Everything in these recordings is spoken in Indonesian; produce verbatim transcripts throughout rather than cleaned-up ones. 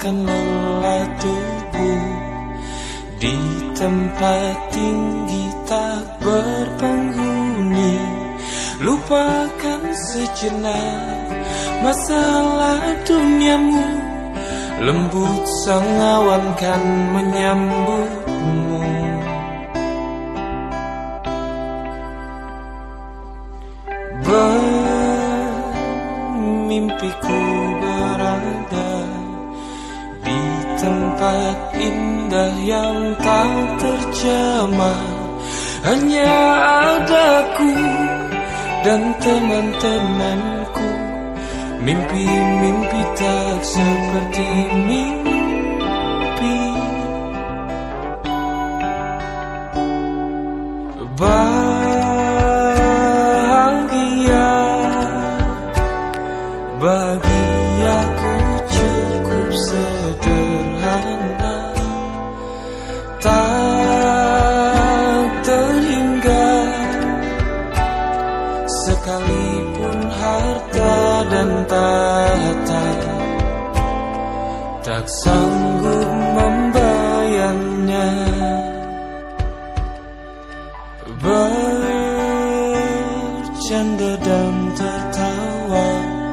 melupakan lelah tubuh di tempat tinggi tak berpenghuni. Lupakan sejenak masalah duniamu, lembut sang awan kan menyambutmu. Bermimpiku berada di tempat indah yang tak terjamah. Hanya adaku dan teman-temanku, mimpi-mimpi tak seperti mimpi. Bahagia bagi aku cukup sederhana, tak terhingga sekalipun harta dan tahta tak sanggup membayarnya. Bercanda dan tertawa,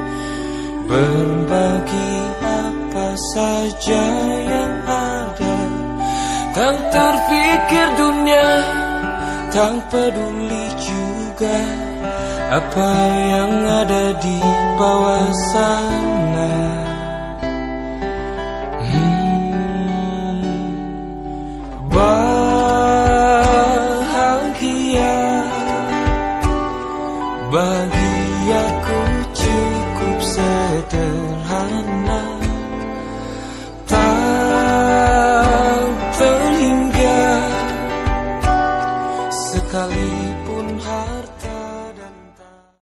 berbagi apa saja yang ada, tak terpikir dunia, tak peduli juga apa yang ada di bawah sana. hmm. Bahagia bagi aku cukup sederhana, tak terhingga sekali